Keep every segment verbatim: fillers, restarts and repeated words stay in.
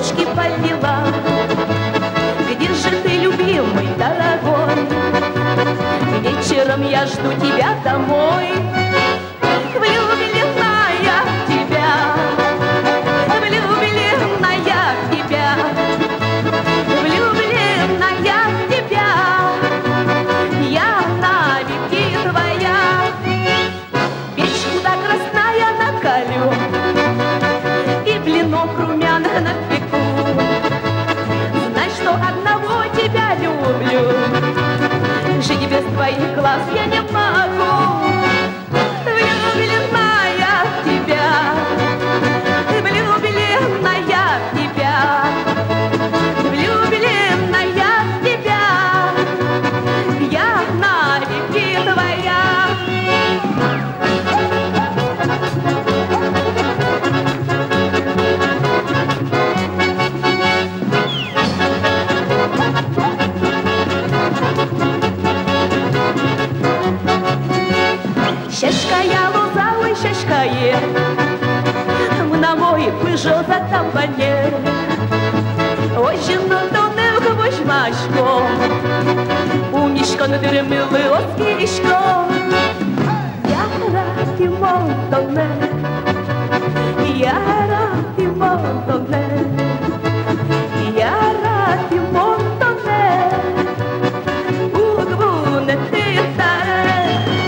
цветочки полила. Где же ты, любимый, дорогой? Вечером я жду тебя домой. Влюбленная в тебя, влюбленная в тебя, влюбленная в тебя, я навеки твоя. Печь куда красная накалю и блинов румяных напеку. Знай, что одного тебя люблю, жить без твоих глаз я не могу. Влюбленная в тебя, влюбленная в тебя, влюбленная в тебя, я навеки твоя. Шашкая лоза, ой, шашкае, на мой пыжо за тамбане. Ой, жено, то не вхвощ машко, у мішко не дермили оскішко. Я раді монтоне, я раді монтоне, я раді монтоне, угвуне ти старе.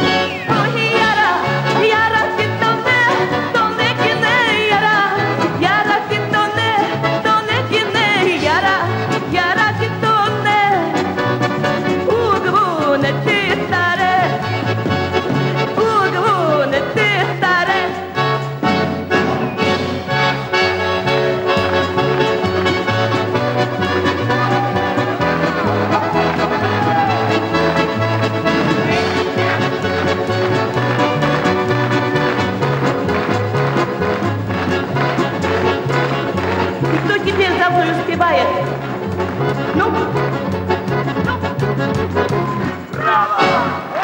Кто теперь за мной успевает? Ну? Ну? Браво!